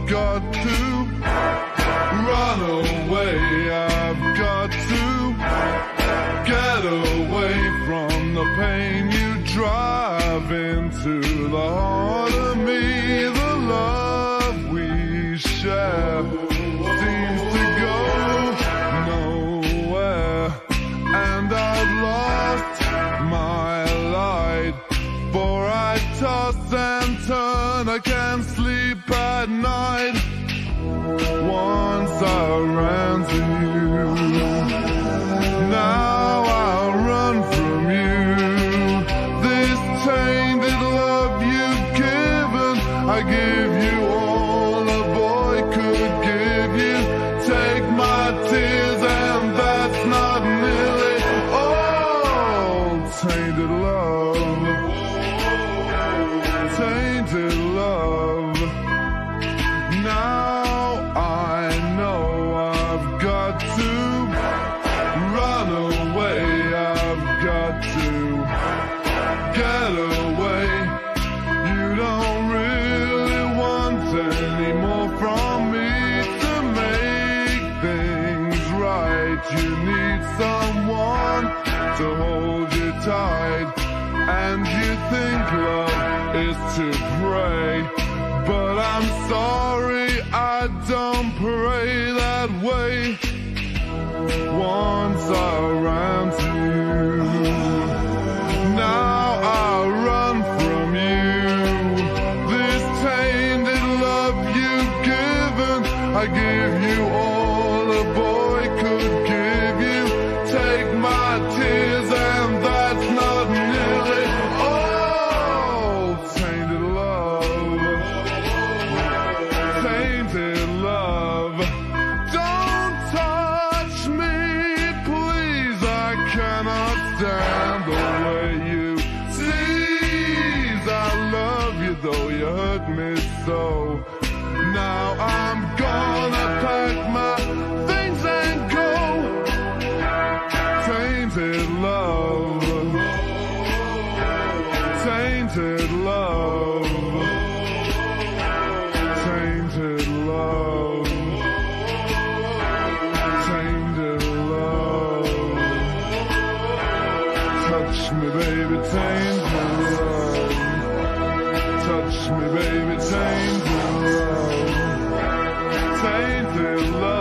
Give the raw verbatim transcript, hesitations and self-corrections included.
got to run away. I've got to get away from the pain you drive into the heart of me. The love we share seems to go nowhere, and I've lost my light, for I toss and turn, I can't sleep at night. Once I ran to you, now I'll run from you. This tainted love you've given, I give you all a boy could give you. Take my tears and that's not nearly all. Tainted love, tainted love. Now I know I've got to run away. I've got to get away. You don't really want any more from me to make things right. You need someone to hold you tight, and you think love is to pray, but I'm sorry, I don't pray that way. Once I ran to you, now I run from you. This tainted love you've given, I give you all a boy could give you. Take my tears and that's not nearly all. Tainted love, tainted love. Don't touch me, please, I cannot stand the way you tease. I love you though you hurt me so. Now I'm gonna pack my things and go. Tainted love, tainted love, tainted love, tainted love. Touch me, baby, tainted love. Touch me, baby, tainted love. Tainted love.